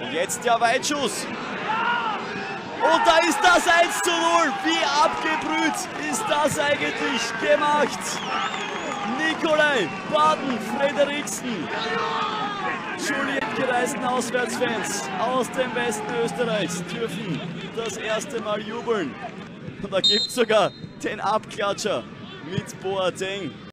Und jetzt der Weitschuss. Und da ist das 1:0. Wie abgebrüht ist das eigentlich gemacht? Nikolai, Baden, Frederiksen. Juliet gereisten Auswärtsfans aus dem Westen Österreichs dürfen das erste Mal jubeln. Und da gibt es sogar den Abklatscher mit Boateng.